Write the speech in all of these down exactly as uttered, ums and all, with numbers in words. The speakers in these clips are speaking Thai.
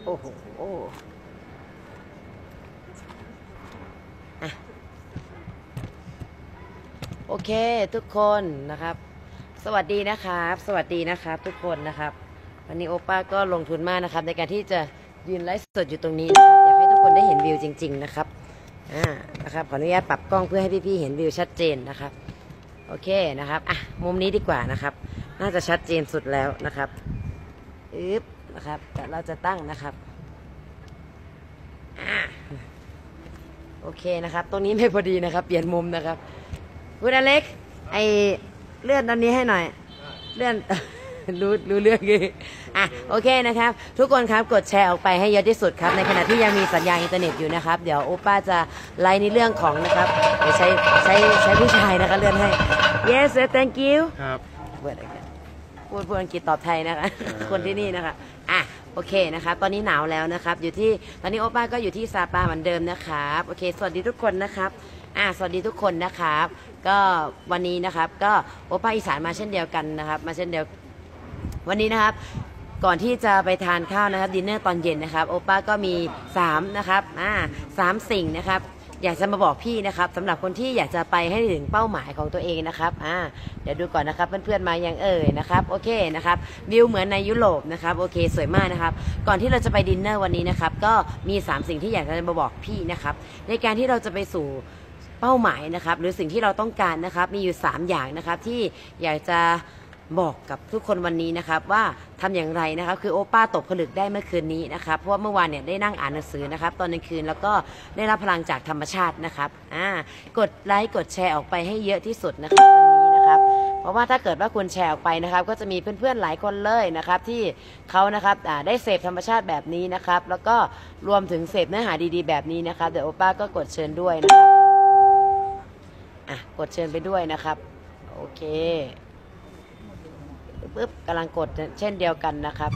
อ้โหโอเคทุกคนนะครับสวัสดีนะครับสวัสดีนะครับทุกคนนะครับวันนี้โอป้าก็ลงทุนมากนะครับในการที่จะยืนไลฟ์สดอยู่ตรงนี้นะครับอยากให้ทุกคนได้เห็นวิวจริงๆนะครับอ่านะครับขออนุญาตปรับกล้องเพื่อให้พี่ๆเห็นวิวชัดเจนนะครับโอเคนะครับอ่ะมุมนี้ดีกว่านะครับน่าจะชัดเจนสุดแล้วนะครับอึ๊บนะครับแต่เราจะตั้งนะครับอ่าโอเคนะครับตรงนี้ไม่พอดีนะครับเปลี่ยนมุมนะครับคุณอเล็กไอเลื่อนตอนนี้ให้หน่อยเลื่อน รู้รู้เรื่องเลยอ่ะโอเคนะครับทุกคนครับกดแชร์ออกไปให้เยอะที่สุดครับในขณะที่ยังมีสัญญาณอินเทอร์เน็ตอยู่นะครับเดี๋ยวโอป้าจะไลน์ในเรื่องของนะครับเดี๋ยวใช้ใช้ใช้ผู้ชายนะคะเลื่อนให้ yes sir thank you ครับพูดพูดพูดอังกฤษตอบไทยนะคะคนที่นี่นะคะอ่ะโอเคนะครับตอนนี้หนาวแล้วนะครับอยู่ที่ตอนนี้โอป้าก็อยู่ที่ซาปาเหมือนเดิมนะครับโอเคสวัสดีทุกคนนะครับอ่ะสวัสดีทุกคนนะครับก็วันนี้นะครับก็โอป้าอีสานมาเช่นเดียวกันนะครับมาเช่นเดียววันนี้นะครับก่อนที่จะไปทานข้าวนะครับดินเนอร์ตอนเย็นนะครับโอป้าก็มีสามนะครับอ่าสามสิ่งนะครับอยากจะมาบอกพี่นะครับสำหรับคนที่อยากจะไปให้ถึงเป้าหมายของตัวเองนะครับอ่าเดี๋ยวดูก่อนนะครับเพื่อนๆมายังเอ่ยนะครับโอเคนะครับวิวเหมือนในยุโรปนะครับโอเคสวยมากนะครับก่อนที่เราจะไปดินเนอร์วันนี้นะครับก็มีสามสิ่งที่อยากจะมาบอกพี่นะครับในการที่เราจะไปสู่เป้าหมายนะครับหรือสิ่งที่เราต้องการนะครับมีอยู่สามอย่างนะครับที่อยากจะบอกกับทุกคนวันนี้นะครับว่าทำอย่างไรนะครับคือโอป้าตกผลึกได้เมื่อคืนนี้นะครับเพราะว่าเมื่อวานเนี่ยได้นั่งอ่านหนังสือนะครับตอนกลางคืนแล้วก็ได้รับพลังจากธรรมชาตินะครับอ่ากดไลค์กดแชร์ออกไปให้เยอะที่สุดนะครับวันนี้นะครับเพราะว่าถ้าเกิดว่าคุณแชร์ออกไปนะครับก็จะมีเพื่อนๆหลายคนเลยนะครับที่เขานะครับได้เสพธรรมชาติแบบนี้นะครับแล้วก็รวมถึงเสพเนื้อหาดีๆแบบนี้นะครับเดี๋ยวโอป้าก็กดเชิญด้วยนะครับอ่ะกดเชิญไปด้วยนะครับโอเคปึ๊บกำลังกดเช่นเดียวกันนะครับ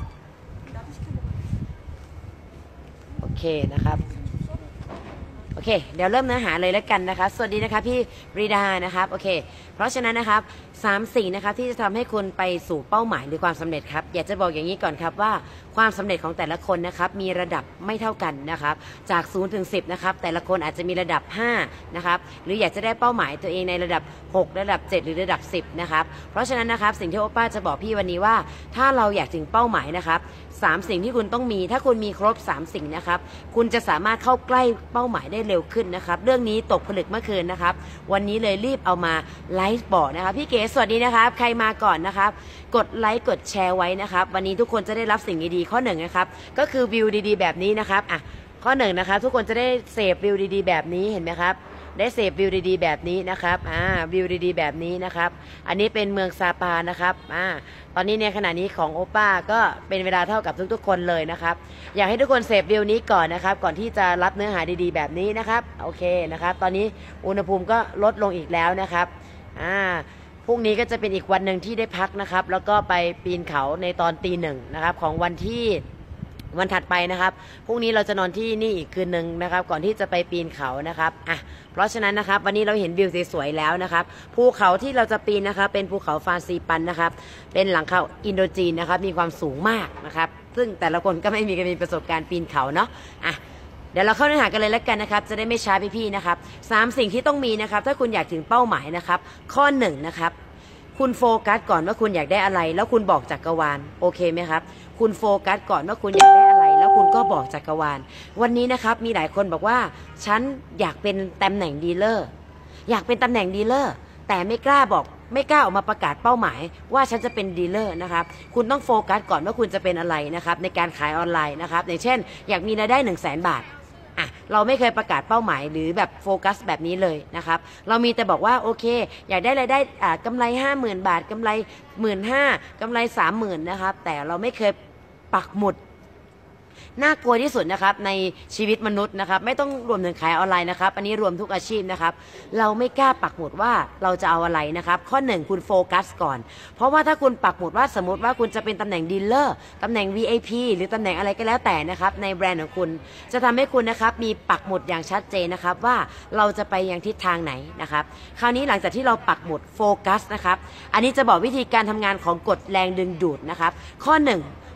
โอเคนะครับโอเคเดี๋ยวเริ่มเนื้อหาเลยแล้วกันนะคะสวัสดีนะคะพี่ปรีดานะครับโอเคเพราะฉะนั้นนะครับสามสิ่งนะครับที่จะทำให้คุณไปสู่เป้าหมายหรือความสำเร็จครับอยากจะบอกอย่างนี้ก่อนครับว่าความสำเร็จของแต่ละคนนะครับมีระดับไม่เท่ากันนะครับจากศูนย์ถึงสิบนะครับแต่ละคนอาจจะมีระดับห้านะครับหรืออยากจะได้เป้าหมายตัวเองในระดับหกระดับเจ็ดหรือระดับสิบนะครับเพราะฉะนั้นนะครับสิ่งที่โอป้าจะบอกพี่วันนี้ว่าถ้าเราอยากถึงเป้าหมายนะครับสามสิ่งที่คุณต้องมีถ้าคุณมีครบสามสิ่งนะครับคุณจะสามารถเข้าใกล้เป้าหมายได้เร็วขึ้นนะครับเรื่องนี้ตกผลึกเมื่อคืนนะครับวันนี้เลยรีบเอามาไลฟ์บอกนะครับพี่เก๋สวัสดีนะครับใครมาก่อนนะครับกดไลค์กดแชร์ไว้นะครับวันนี้ทุกคนจะได้รับสิ่งดีๆข้อหนึ่งนะครับก็คือวิวดีๆแบบนี้นะครับอ่ะข้อหนึ่งนะครับทุกคนจะได้เสพวิวดีๆแบบนี้เห็นไหมครับได้เสพวิวดีๆแบบนี้นะครับอ่าวิวดีๆแบบนี้นะครับอันนี้เป็นเมืองซาปานะครับอ่าตอนนี้ในขณะนี้ของโอป้าก็เป็นเวลาเท่ากับทุกๆคนเลยนะครับอยากให้ทุกคนเสพวิวนี้ก่อนนะครับก่อนที่จะรับเนื้อหาดีๆแบบนี้นะครับโอเคนะครับตอนนี้อุณหภูมิก็ลดลงอีกแล้วนะครับอ่าพรุ่งนี้ก็จะเป็นอีกวันหนึ่งที่ได้พักนะครับแล้วก็ไปปีนเขาในตอนตีหนึ่งนะครับของวันที่วันถัดไปนะครับพรุ่งนี้เราจะนอนที่นี่อีกคืนหนึ่งนะครับก่อนที่จะไปปีนเขานะครับอ่ะเพราะฉะนั้นนะครับวันนี้เราเห็นวิวสวยๆแล้วนะครับภูเขาที่เราจะปีนนะครับเป็นภูเขาฟานซีปันนะครับเป็นหลังเขาอินโดจีนนะครับมีความสูงมากนะครับซึ่งแต่ละคนก็ไม่มีกันมีประสบการณ์ปีนเขาเนาะอ่ะเดี๋ยวเราเข้าเนื้อหากันเลยแล้วกันนะครับจะได้ไม่ช้าพี่ๆนะครับสามสิ่งที่ต้องมีนะครับถ้าคุณอยากถึงเป้าหมายนะครับข้อหนึ่งนะครับคุณโฟกัสก่อนว่าคุณอยากได้อะไรแล้วคุณบอกจักรวาลโอเคไหมครับคุณโฟกัสก่อนว่าคุณอยากได้อะไรแล้วคุณก็บอกจักรวาลวันนี้นะครับมีหลายคนบอกว่าฉันอยากเป็นตำแหน่งดีลเลอร์อยากเป็นตำแหน่งดีลเลอร์แต่ไม่กล้าบอกไม่กล้าออกมาประกาศเป้าหมายว่าฉันจะเป็นดีลเลอร์นะครับคุณต้องโฟกัสก่อนว่าคุณจะเป็นอะไรนะครับในการขายออนไลน์นะครับอย่างเช่นอยากมีรายได้หนึ่งแสนบาทอ่ะเราไม่เคยประกาศเป้าหมายหรือแบบโฟกัสแบบนี้เลยนะครับเรามีแต่บอกว่าโอเคอยากได้รายได้อ่ากำไรห้าหมื่นบาทกำไรหมื่นห้ากำไรสามหมื่นนะครับแต่เราไม่เคยปักหมุดน่ากลัวที่สุดนะครับในชีวิตมนุษย์นะครับไม่ต้องรวมถึงขายออนไลน์นะครับอันนี้รวมทุกอาชีพนะครับเราไม่กล้าปักหมุดว่าเราจะเอาอะไรนะครับข้อหนึ่งคุณโฟกัสก่อนเพราะว่าถ้าคุณปักหมุดว่าสมมติว่าคุณจะเป็นตำแหน่งดีลเลอร์ตำแหน่ง วี ไอ พี หรือตำแหน่งอะไรก็แล้วแต่นะครับในแบรนด์ของคุณจะทำให้คุณนะครับมีปักหมุดอย่างชัดเจนนะครับว่าเราจะไปยังทิศทางไหนนะครับคราวนี้หลังจากที่เราปักหมุดโฟกัสนะครับอันนี้จะบอกวิธีการทำงานของกฎแรงดึงดูดนะครับข้อหนึ่ง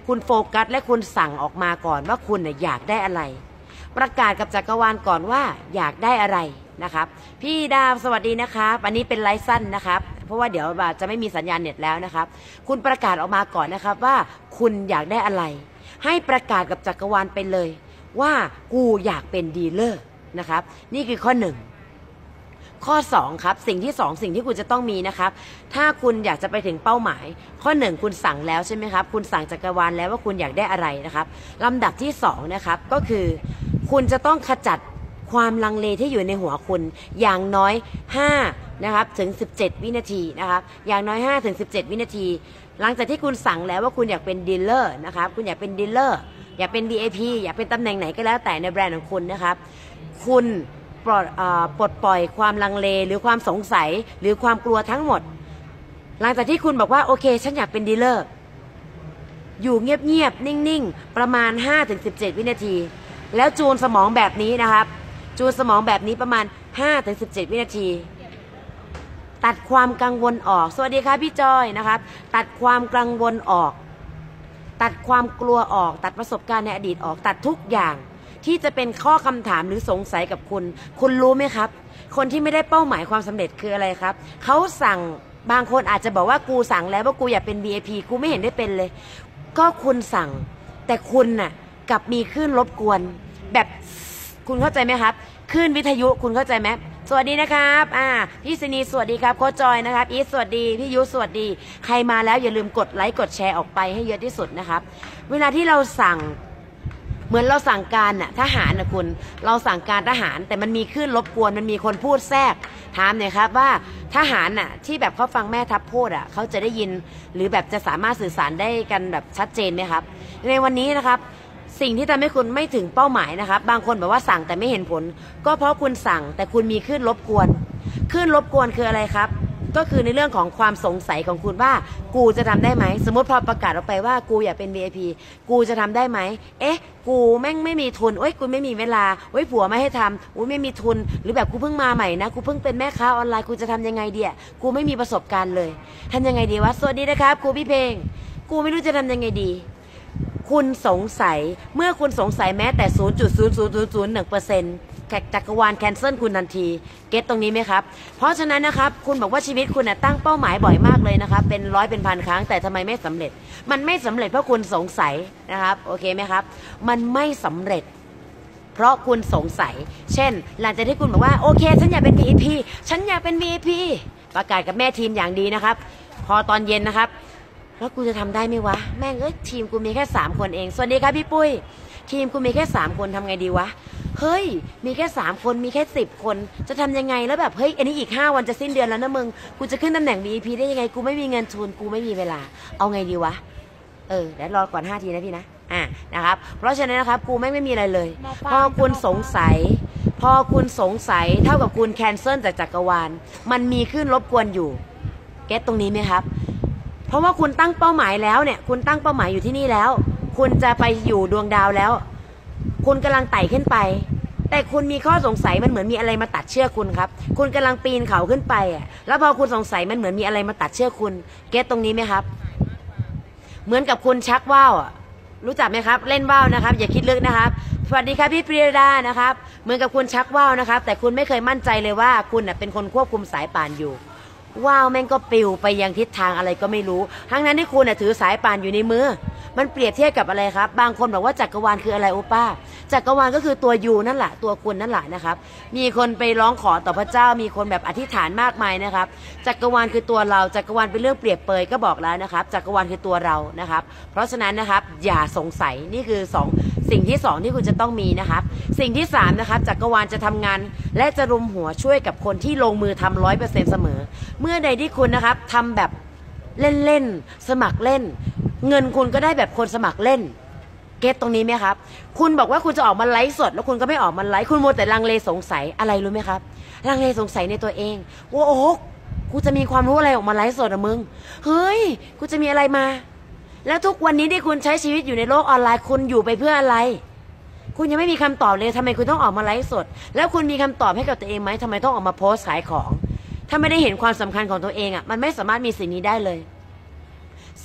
คุณโฟกัสและคุณสั่งออกมาก่อนว่าคุณอยากได้อะไรประกาศกับจักรวาลก่อนว่าอยากได้อะไรนะครับพี่ดาวสวัสดีนะครับอันนี้เป็นไลฟ์สั้นนะครับเพราะว่าเดี๋ยวจะไม่มีสัญญาณเน็ตแล้วนะครับคุณประกาศออกมาก่อนนะครับว่าคุณอยากได้อะไรให้ประกาศกับจักรวาลไปเลยว่ากูอยากเป็นดีลเลอร์นะครับนี่คือข้อหนึ่งข้อสองครับสิ่งที่สองสิ่งที่คุณจะต้องมีนะครับถ้าคุณอยากจะไปถึงเป้าหมายข้อหนึ่งคุณสั่งแล้วใช่ไหมครับคุณสั่งจักรวาลแล้วว่าคุณอยากได้อะไรนะครับลำดับที่สองนะครับก็คือคุณจะต้องขจัดความลังเลที่อยู่ในหัวคุณอย่างน้อยห้านะครับถึงสิบเจ็ดวินาทีนะครับอย่างน้อยห้าถึงสิบเจ็ดวินาทีหลังจากที่คุณสั่งแล้วว่าคุณอยากเป็นดีลเลอร์นะครับคุณอยากเป็นดีลเลอร์อยากเป็น วี ไอ พี อยากเป็นตำแหน่งไหนก็แล้วแต่ในแบรนด์ของคุณนะครับคุณปลดปลดปล่อยความลังเลหรือความสงสัยหรือความกลัวทั้งหมดหลังจากที่คุณบอกว่าโอเคฉันอยากเป็นดีลเลอร์อยู่เงียบๆนิ่งๆประมาณ ห้าถึงสิบเจ็ด วินาทีแล้วจูนสมองแบบนี้นะครับจูนสมองแบบนี้ประมาณ ห้าถึงสิบเจ็ด วินาทีตัดความกังวลออกสวัสดีค่ะพี่จอยนะครับตัดความกังวลออกตัดความกลัวออกตัดประสบการณ์ในอดีตออกตัดทุกอย่างที่จะเป็นข้อคำถามหรือสงสัยกับคุณคุณรู้ไหมครับคนที่ไม่ได้เป้าหมายความสำเร็จคืออะไรครับเขาสั่งบางคนอาจจะบอกว่ากูสั่งแล้วว่ากูอยากเป็น วี ไอ พี กูไม่เห็นได้เป็นเลยก็คุณสั่งแต่คุณน่ะกลับมีคลื่นรบกวนแบบคุณเข้าใจไหมครับคลื่นวิทยุคุณเข้าใจไหมสวัสดีนะครับอ่าพี่สนีสวัสดีครับโค้ชจอยนะครับอีสสวัสดีพี่ยุสวัสดีใครมาแล้วอย่าลืมกดไลค์กดแชร์ออกไปให้เยอะที่สุดนะครับเวลาที่เราสั่งเหมือนเราสั่งการน่ะทหารนะคุณเราสั่งการทหารแต่มันมีคลื่นรบกวนมันมีคนพูดแทรกถามหน่อยครับว่าทหารน่ะที่แบบเขาฟังแม่ทัพพูดอ่ะเขาจะได้ยินหรือแบบจะสามารถสื่อสารได้กันแบบชัดเจนไหมครับในวันนี้นะครับสิ่งที่ทำให้คุณไม่ถึงเป้าหมายนะครับบางคนบอกว่าสั่งแต่ไม่เห็นผลก็เพราะคุณสั่งแต่คุณมีคลื่นรบกวนคลื่นรบกวนคืออะไรครับก็คือในเรื่องของความสงสัยของคุณว่ากูจะทำได้ไหมสมมติพอประกาศออกไปว่ากูอยากเป็น วี ไอ พี กูจะทำได้ไหมเอ๊ะกูแม่งไม่มีทุนโอ๊ยกูไม่มีเวลาโอ๊ยผัวไม่ให้ทำโอ๊ยไม่มีทุนหรือแบบกูเพิ่งมาใหม่นะกูเพิ่งเป็นแม่ค้าออนไลน์กูจะทำยังไงดีอ่ะกูไม่มีประสบการณ์เลยทำยังไงดีวะสวัสดีนะครับครูพี่เพลงกูไม่รู้จะทำยังไงดีคุณสงสัยเมื่อคุณสงสัยแม้แต่ ศูนย์จุดศูนย์ศูนย์ศูนย์ศูนย์หนึ่งเปอร์เซ็นต์ จักรวาลแคนเซิลคุณทันทีเก็ตตรงนี้ไหมครับเพราะฉะนั้นนะครับคุณบอกว่าชีวิตคุณตั้งเป้าหมายบ่อยมากเลยนะครับเป็นร้อยเป็นพันครั้งแต่ทำไมไม่สำเร็จมันไม่สำเร็จเพราะคุณสงสัยนะครับโอเคไหมครับมันไม่สำเร็จเพราะคุณสงสัยเช่นหลังจากที่คุณบอกว่าโอเคฉันอยากเป็น วี ไอ พี ฉันอยากเป็น วี ไอ พี ประกาศกับแม่ทีมอย่างดีนะครับพอตอนเย็นนะครับแล้วกูจะทำได้ไหมวะแม่งเอ้ยทีมกูมีแค่สามคนเองสวัสดีครับพี่ปุ้ยทีมกูมีแค่สามคนทำไงดีวะเฮ้ยมีแค่สามคนมีแค่สิบคนจะทำยังไงแล้วแบบเฮ้ยอันนี้อีกห้าวันจะสิ้นเดือนแล้วนะมึงกูจะขึ้นตำแหน่ง วี ไอ พี ได้ยังไงกูไม่มีเงินทุนกูไม่มีเวลาเอาไงดีวะเออเดี๋ยวรอก่อนห้าทีนะพี่นะอ่ะนะครับเพราะฉะนั้นนะครับกูไม่ไม่มีอะไรเลยพอคุณสงสัยพอคุณสงสัยเท่ากับคุณแคนเซิลจากจักรวาลมันมีขึ้นรบกวนอยู่เก็ตตรงนี้ไหมครับเพราะว่าคุณตั้งเป้าหมายแล้วเนี่ยคุณตั้งเป้าหมายอยู่ที่นี่แล้วคุณจะไปอยู่ดวงดาวแล้วคุณกำลังไต่ขึ้นไปแต่คุณมีข้อสงสัยมันเหมือนมีอะไรมาตัดเชือกคุณครับคุณกำลังปีนเขาขึ้นไปอ่ะแล้วพอคุณสงสัยมันเหมือนมีอะไรมาตัดเชือกคุณเก็ตตรงนี้ไหมครับเหมือนกับคุณชักว่าวอ่ะรู้จักไหมครับเล่นว่าวนะครับอย่าคิดลึกนะครับสวัสดีครับพี่ปรีดานะครับเหมือนกับคุณชักว่าวนะครับแต่คุณไม่เคยมั่นใจเลยว่าคุณเป็นคนควบคุมสายป่านอยู่ว้าวแม่งก็ปลิวไปยังทิศทางอะไรก็ไม่รู้ทั้งนั้นที่คุณถือสายป่านอยู่ในมือมันเปรียบเทียบกับอะไรครับบางคนบอกว่าจักรวาลคืออะไรโอป้าจักรวาลก็คือตัวยูนั่นแหละตัวคุณนั่นแหละนะครับมีคนไปร้องขอต่อพระเจ้ามีคนแบบอธิษฐานมากมายนะครับจักรวาลคือตัวเราจักรวาลเป็นเรื่องเปรียบเปยก็บอกแล้วนะครับจักรวาลคือตัวเรานะครับเพราะฉะนั้นนะครับอย่าสงสัยนี่คือสองสิ่งที่สองที่คุณจะต้องมีนะครับสิ่งที่สามนะครับจักรวาลจะทำงานและจะรุมหัวช่วยกับคนที่ลงมือทำร้อยเปอร์เซ็นต์เสมอเมื่อใดที่คุณนะครับทำแบบเล่นๆสมัครเล่นเงินคุณก็ได้แบบคนสมัครเล่นเก็ตตรงนี้ไหมครับคุณบอกว่าคุณจะออกมาไลฟ์สดแล้วคุณก็ไม่ออกมาไลฟ์คุณมัวแต่ลังเลสงสัยอะไรรู้ไหมครับลังเลสงสัยในตัวเองว่าโอ้โหกูจะมีความรู้อะไรออกมาไลฟ์สดอะมึงเฮ้ยกูจะมีอะไรมาแล้วทุกวันนี้ที่คุณใช้ชีวิตอยู่ในโลกออนไลน์คุณอยู่ไปเพื่ออะไรคุณยังไม่มีคำตอบเลยทำไมคุณต้องออกมาไลฟ์สดแล้วคุณมีคำตอบให้กับตัวเองไหมทำไมต้องออกมาโพสต์ขายของถ้าไม่ได้เห็นความสำคัญของตัวเองอะมันไม่สามารถมีสิ่งนี้ได้เลยส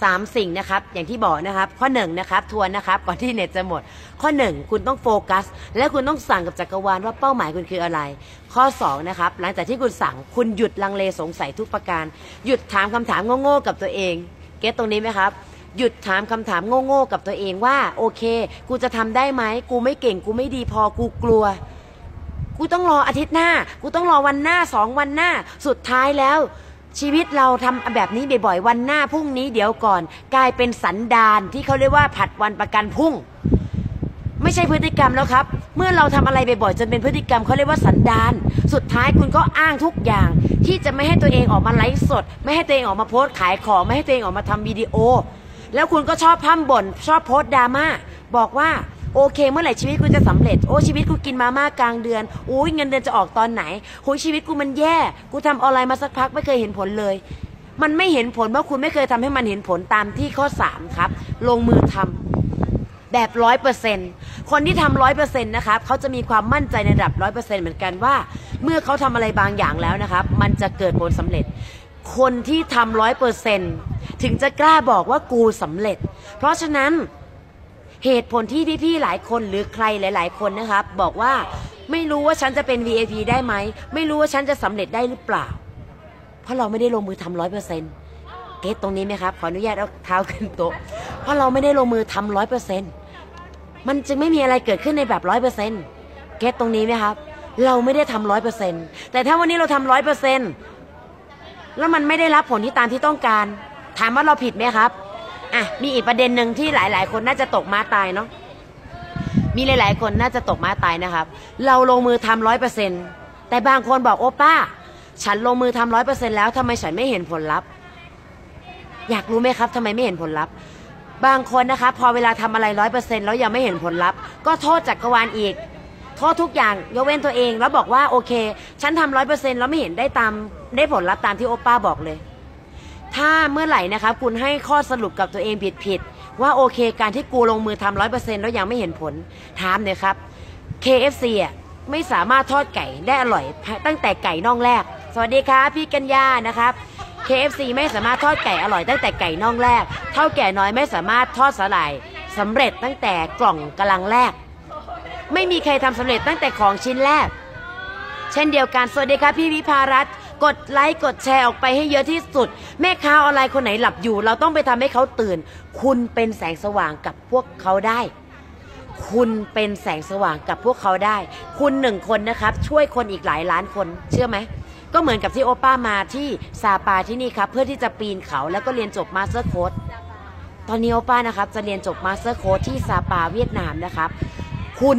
สามสิ่งนะครับอย่างที่บอกนะครับข้อหนึ่งนะครับทวนนะครับก่อนที่เน็ตจะหมดข้อหนึ่งคุณต้องโฟกัสและคุณต้องสั่งกับจักรวาลว่าเป้าหมายคุณคืออะไรข้อสองนะครับหลังจากที่คุณสั่งคุณหยุดลังเลสงสัยทุกประการหยุดถามคำถามโง่ๆกับตัวเองเก็ตตรงนี้ไหมครับหยุดถามคำถามโง่ๆกับตัวเองว่าโอเคกูจะทำได้ไหมกูไม่เก่งกูไม่ดีพอกูกลัวกูต้องรออาทิตย์หน้ากูต้องรอวันหน้าสองวันหน้าสุดท้ายแล้วชีวิตเราทำแบบนี้บ่อยๆวันหน้าพรุ่งนี้เดี๋ยวก่อนกลายเป็นสันดานที่เขาเรียกว่าผัดวันประกันพรุ่งไม่ใช่พฤติกรรมแล้วครับเมื่อเราทำอะไรบ่อยๆจนเป็นพฤติกรรมเขาเรียกว่าสันดานสุดท้ายคุณก็อ้างทุกอย่างที่จะไม่ให้ตัวเองออกมาไลฟ์สดไม่ให้ตัวเองออกมาโพสต์ขายของไม่ให้ตัวเองออกมาทำวิดีโอแล้วคุณก็ชอบพร่ำบ่นชอบโพสต์ดราม่าบอกว่าโอเคเมื่อไหร่ชีวิตกูจะสำเร็จโอ้ชีวิตกูกินมาม่ากลางเดือนอุ้ยเงินเดือนจะออกตอนไหนโหชีวิตกูมันแย่กูทำออนไลน์มาสักพักไม่เคยเห็นผลเลยมันไม่เห็นผลเพราะคุณไม่เคยทำให้มันเห็นผลตามที่ข้อสามครับลงมือทำแบบร้อยเปอร์เซ็นต์คนที่ทำร้อยเปอร์เซ็นต์นะครับเขาจะมีความมั่นใจในระดับร้อยเปอร์เซ็นต์เหมือนกันว่าเมื่อเขาทำอะไรบางอย่างแล้วนะครับมันจะเกิดผลสำเร็จคนที่ทำร้อยเปอร์เซ็นต์ถึงจะกล้าบอกว่ากูสำเร็จเพราะฉะนั้นเหตุผลที่พี่ๆหลายคนหรือใครหลายๆคนนะครับบอกว่าไม่รู้ว่าฉันจะเป็น วี ไอ พี ได้ไหมไม่รู้ว่าฉันจะสำเร็จได้หรือเปล่าเพราะเราไม่ได้ลงมือทำร้อยเปอร์เซ็นต์เก็ตตรงนี้ไหมครับขออนุญาตเอาเท้าขึ้นโต๊ะเพราะเราไม่ได้ลงมือทำร้อยเปอร์เซ็นต์มันจึงไม่มีอะไรเกิดขึ้นในแบบร้อยเปอร์เซ็นต์เก็ตตรงนี้ไหมครับเราไม่ได้ทำร้อยเปอร์เซ็นต์แต่ถ้าวันนี้เราทำร้อยเปอร์เซ็นต์แล้วมันไม่ได้รับผลที่ตามที่ต้องการถามว่าเราผิดไหมครับอ่ะมีอีกประเด็นหนึ่งที่หลายๆคนน่าจะตกม้าตายเนาะมีหลายๆคนน่าจะตกม้าตายนะครับเราลงมือทำร้อยเปอร์เซ็นต์แต่บางคนบอกโอป้าฉันลงมือทำร้อยเปอร์เซ็นต์แล้วทำไมฉันไม่เห็นผลลัพธ์อยากรู้ไหมครับทำไมไม่เห็นผลลัพธ์บางคนนะคะพอเวลาทำอะไรร้อยเปอร์เซ็นต์แล้วยังไม่เห็นผลลัพธ์ก็โทษจักรวาลอีกโทษทุกอย่างยกเว้นตัวเองแล้วบอกว่าโอเคฉันทำร้อยเปอร์เซ็นต์แล้วไม่เห็นได้ตามได้ผลลัพธ์ตามที่โอป้าบอกเลยถ้าเมื่อไหร่นะครับคุณให้ข้อสรุปกับตัวเองผิดๆว่าโอเคการที่กูลงมือทำร้อยเปอร์เซ็นต์แล้วยังไม่เห็นผลถามเลยครับ เค เอฟ ซี อ่ะไม่สามารถทอดไก่ได้อร่อยตั้งแต่ไก่น่องแรกสวัสดีครับพี่กัญญานะครับ เค เอฟ ซี ไม่สามารถทอดไก่อร่อยตั้งแต่ไก่น่องแรกเท่าแก่น้อยไม่สามารถทอดสาหร่ายสำเร็จตั้งแต่กล่องกำลังแรกไม่มีใครทำสำเร็จตั้งแต่ของชิ้นแรกเช่นเดียวกันสวัสดีครับพี่วิภารัตน์กดไลค์กดแชร์ออกไปให้เยอะที่สุดแม่ค้าออนไลน์คนไหนหลับอยู่เราต้องไปทำให้เขาตื่นคุณเป็นแสงสว่างกับพวกเขาได้คุณเป็นแสงสว่างกับพวกเขาได้คุณหนึ่งคนนะครับช่วยคนอีกหลายล้านคนเชื่อไหมก็เหมือนกับที่โอป้ามาที่ซาปาที่นี่ครับเพื่อที่จะปีนเขาแล้วก็เรียนจบมาสเตอร์โค้ดตอนนี้โอป้านะครับจะเรียนจบมาสเตอร์โค้ดที่ซาปาเวียดนามนะครับคุณ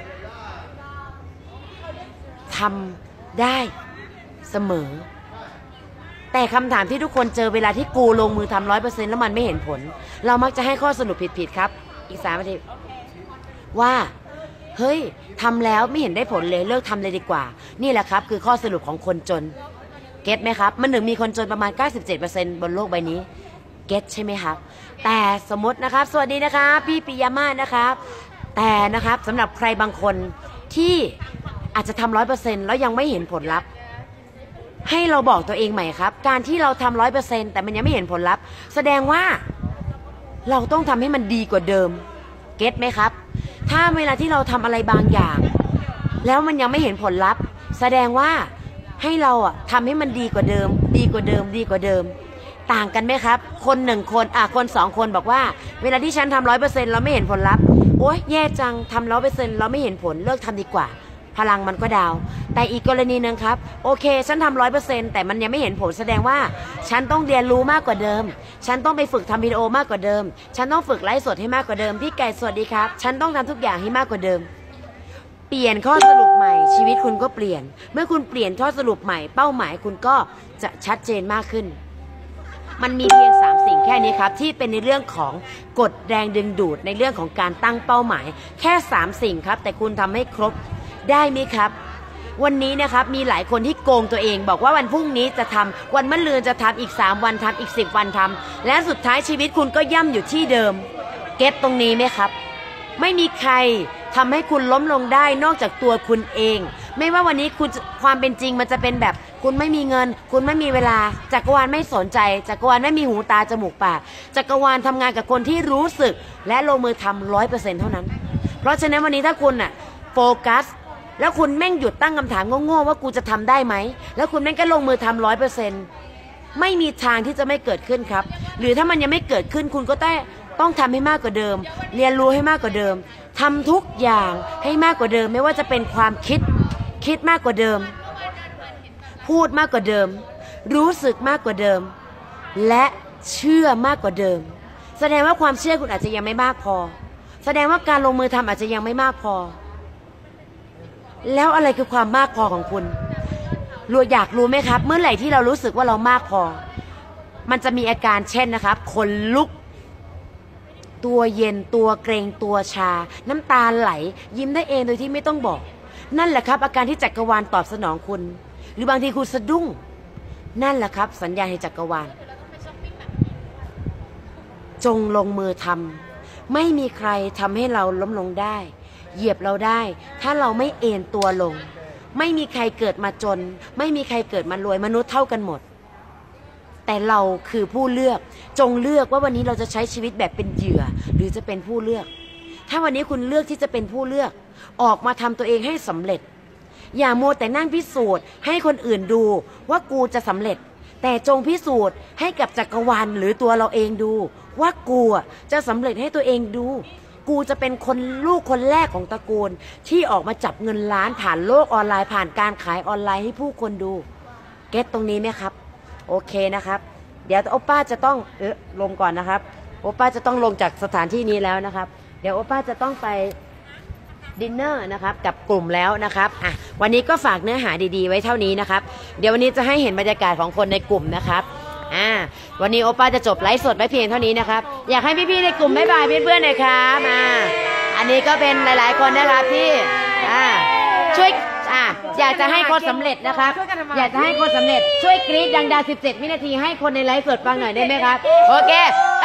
ทำได้เสมอแต่คำถามที่ทุกคนเจอเวลาที่กูลงมือทำร้อยเปอร์เซ็นต์แล้วมันไม่เห็นผลเรามักจะให้ข้อสรุปผิดๆครับอีกสามนาทีว่าเฮ้ยทำแล้วไม่เห็นได้ผลเลยเลิกทำเลยดีกว่านี่แหละครับคือข้อสรุปของคนจนเก็ตไหมครับมันถึงมีคนจนประมาณ เก้าสิบเจ็ดเปอร์เซ็นต์ บนโลกใบนี้เก็ตใช่ไหมครับแต่สมมตินะครับสวัสดีนะครับพี่ปิยามานะครับแต่นะครับสำหรับใครบางคนที่อาจจะทำร้อยเปอร์เซ็นต์แล้วยังไม่เห็นผลลัพธ์ให้เราบอกตัวเองใหม่ครับการที่เราทำร้อยเปอร์เซ็นต์แต่มันยังไม่เห็นผลลัพธ์แสดงว่าเราต้องทำให้มันดีกว่าเดิมเก็ตไหมครับถ้าเวลาที่เราทำอะไรบางอย่างแล้วมันยังไม่เห็นผลลัพธ์แสดงว่าให้เราอ่ะทำให้มันดีกว่าเดิมดีกว่าเดิมดีกว่าเดิมต่างกันไหมครับคนหนึ่งคนอ่ะคนสองคนบอกว่าเวลาที่ฉันทำร้อยเปอร์เซ็นต์เราไม่เห็นผลลัพธ์โอ๊ยแย่จังทำร้อยเปอร์เซ็นต์เราไม่เห็นผลเลิกทำดีกว่าพลังมันก็ดาวแต่อีกกรณีหนึ่งครับโอเคฉันทำร้อยเปอร์เซ็นต์แต่มันยังไม่เห็นผลแสดงว่าฉันต้องเรียนรู้มากกว่าเดิมฉันต้องไปฝึกทำวิดีโอมากกว่าเดิมฉันต้องฝึกไลฟ์สดให้มากกว่าเดิมพี่ไก่สวัสดีครับฉันต้องทำทุกอย่างให้มากกว่าเดิมเปลี่ยนข้อสรุปใหม่ชีวิตคุณก็เปลี่ยนเมื่อคุณเปลี่ยนข้อสรุปใหม่เป้าหมายคุณก็จะชัดเจนมากขึ้นมันมีเพียงสามสิ่งแค่นี้ครับที่เป็นในเรื่องของกฎแรงดึงดูดในเรื่องของการตั้งเป้าหมายแค่สามสิ่งครับแต่คุณทำให้ครบได้ไหมครับวันนี้นะครับมีหลายคนที่โกงตัวเองบอกว่าวันพรุ่งนี้จะทำวันมะรืนจะทำอีกสามวันทำอีกสิบวันทำและสุดท้ายชีวิตคุณก็ย่ำอยู่ที่เดิมเก็ตตรงนี้ไหมครับไม่มีใครทำให้คุณล้มลงได้นอกจากตัวคุณเองไม่ว่าวันนี้คุณความเป็นจริงมันจะเป็นแบบคุณไม่มีเงินคุณไม่มีเวลาจักรวาลไม่สนใจจักรวาลไม่มีหูตาจมูกปากจักรวาลทำงานกับคนที่รู้สึกและลงมือทำร้อยเปอร์เซ็นต์เท่านั้นเพราะฉะนั้นวันนี้ถ้าคุณน่ะโฟกัสแล้วคุณแม่งหยุดตั้งคำถามโง่ๆว่ากูจะทำได้ไหมแล้วคุณแม่งก็ลงมือทำร้อยเปอร์เซ็นต์ไม่มีทางที่จะไม่เกิดขึ้นครับหรือถ้ามันยังไม่เกิดขึ้นคุณก็ต้องต้องทำให้มากกว่าเดิมเรียนรู้ให้มากกว่าเดิมทำทุกอย่างให้มากกว่าเดิมไม่ว่าจะเป็นความคิดคิดมากกว่าเดิมพูดมากกว่าเดิมรู้สึกมากกว่าเดิมและเชื่อมากกว่าเดิมแสดงว่าความเชื่อคุณอาจจะยังไม่มากพอแสดงว่าการลงมือทำอาจจะยังไม่มากพอแล้วอะไรคือความมากพอของคุณรู้อยากรู้ไหมครับเมื่อไหร่ที่เรารู้สึกว่าเรามากพอมันจะมีอาการเช่นนะครับขนลุกตัวเย็นตัวเกรงตัวชาน้ำตาไหลยิ้มได้เองโดยที่ไม่ต้องบอกนั่นแหละครับอาการที่จักรวาลตอบสนองคุณหรือบางทีคุณสะดุ้งนั่นแหละครับสัญญาณให้จักรวาลจงลงมือทำไม่มีใครทำให้เราล้มลงได้เหยียบเราได้ถ้าเราไม่เอนตัวลงไม่มีใครเกิดมาจนไม่มีใครเกิดมารวยมนุษย์เท่ากันหมดแต่เราคือผู้เลือกจงเลือกว่าวันนี้เราจะใช้ชีวิตแบบเป็นเหยื่อหรือจะเป็นผู้เลือกถ้าวันนี้คุณเลือกที่จะเป็นผู้เลือกออกมาทำตัวเองให้สำเร็จอย่าโมแต่นั่งพิสูจน์ให้คนอื่นดูว่ากูจะสำเร็จแต่จงพิสูจน์ให้กับจักรวาลหรือตัวเราเองดูว่ากูจะสำเร็จให้ตัวเองดูกูจะเป็นคนลูกคนแรกของตระกูลที่ออกมาจับเงินล้านผ่านโลกออนไลน์ผ่านการขายออนไลน์ให้ผู้คนดูเก็ตตรงนี้ไหมครับโอเคนะครับเดี๋ยวโอป้าจะต้องเออลงก่อนนะครับโอป้าจะต้องลงจากสถานที่นี้แล้วนะครับเดี๋ยวโอป้าจะต้องไปดินเนอร์นะครับกับกลุ่มแล้วนะครับอ่ะวันนี้ก็ฝากเนื้อหาดีๆไว้เท่านี้นะครับเดี๋ยววันนี้จะให้เห็นบรรยากาศของคนในกลุ่มนะครับอ่าวันนี้โอป้าจะจบไลฟ์สดไว้เพียงเท่านี้นะครับอยากให้พี่ๆในกลุ่มบ๊ายบายเพื่อนๆหน่อยครับอ่าอันนี้ก็เป็นหลายๆคนนะครับที่อ่าช่วยอ่าอยากจะให้คนสำเร็จนะครับอยากจะให้คนสำเร็จช่วยกรี๊ดดังๆสิบเจ็ดวินาทีให้คนในไลฟ์สดฟังหน่อยได้ไหมครับโอเค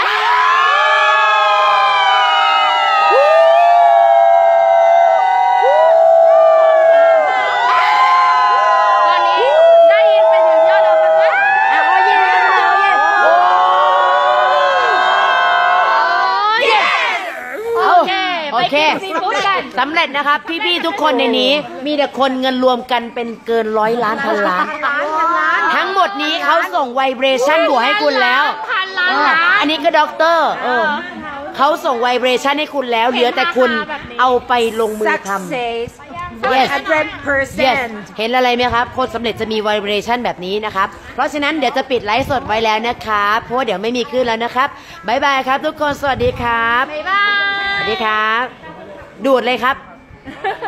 โอเคสำเร็จนะครับพี่ๆทุกคนในนี้มีแต่คนเงินรวมกันเป็นเกินร้อยล้านพันล้านทั้งหมดนี้เขาส่งไวเบรชั่นบวกให้คุณแล้วอันนี้ก็ด็อกเตอร์เขาส่งไวเบรชั่นให้คุณแล้วเหลือแต่คุณเอาไปลงมือทำ yes yes เห็นอะไรไหมครับคนสำเร็จจะมีไวเบรชั่นแบบนี้นะครับเพราะฉะนั้นเดี๋ยวจะปิดไลฟ์สดไว้แล้วนะครับเพราะว่าเดี๋ยวไม่มีขึ้นแล้วนะครับบ๊ายบายครับทุกคนสวัสดีครับบ๊ายบายสวัสดีครับดูดเลยครับ